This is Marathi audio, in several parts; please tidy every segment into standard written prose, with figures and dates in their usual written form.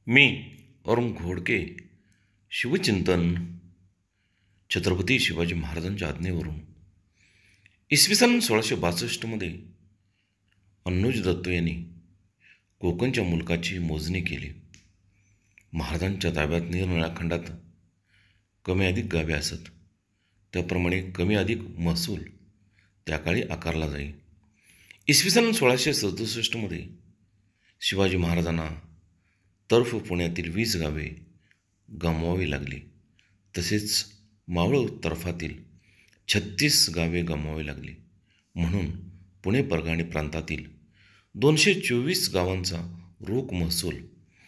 मी अरुण घोडके शिवचिंतन छत्रपती शिवाजी महाराजांच्या आज्ञेवरून इसवी सन 1662मध्ये अन्नूज दत्तो यांनी कोकणच्या मुलकाची मोजणी केली. महाराजांच्या ताब्यात निरनिराळ्या खंडात कमी अधिक गावे असत. त्याप्रमाणे कमी अधिक महसूल त्या काळी आकारला जाई. इसवी सन 1667मध्ये शिवाजी महाराजांना तर्फ पुण्यातील 20 गावे गमवावी लागली. तसेच मावळ तर्फातील 36 गावे गमवावी लागली. म्हणून पुणे परगाणी प्रांतातील 224 गावांचा रोख महसूल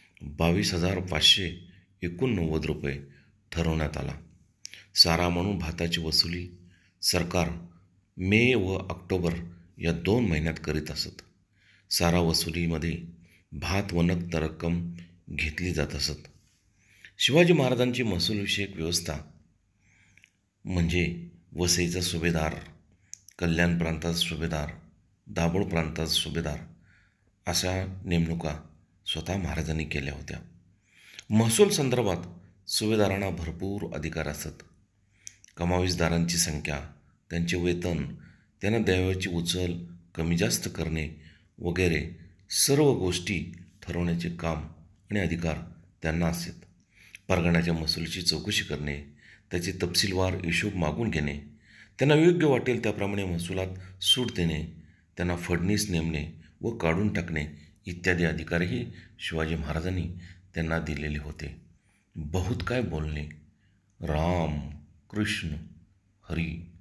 22,589 रुपये ठरवण्यात आला. सारा म्हणून भाताची वसुली सरकार मे व ऑक्टोबर या 2 महिन्यात करीत असत. सारा वसुलीमध्ये भात व नक्त रक्कम घेतली जात असत. शिवाजी महाराजांची महसूलविषयक व्यवस्था म्हणजे वसईचा सुभेदार, कल्याण प्रांताचा सुभेदार, दाभोळ प्रांताचा सुभेदार अशा नेमणुका स्वतः महाराजांनी केल्या होत्या. महसूल संदर्भात सुभेदारांना भरपूर अधिकार असत. कमावीसदारांची संख्या, त्यांचे वेतन, त्यांना द्यावयाची उचल कमी जास्त करणे वगैरे सर्व गोष्टी ठरवण्याचे काम आणि अधिकार त्यांना असत. परगण्याच्या महसुलीची चौकशी करणे, त्याचे तपशीलवार हिशोब मागून घेणे, त्यांना योग्य वाटेल त्याप्रमाणे महसुलात सूट देणे, त्यांना फडणीस नेमणे व काढून टाकणे इत्यादी अधिकारही शिवाजी महाराजांनी त्यांना दिलेले होते. बहुत काय बोलणे. राम कृष्ण हरी.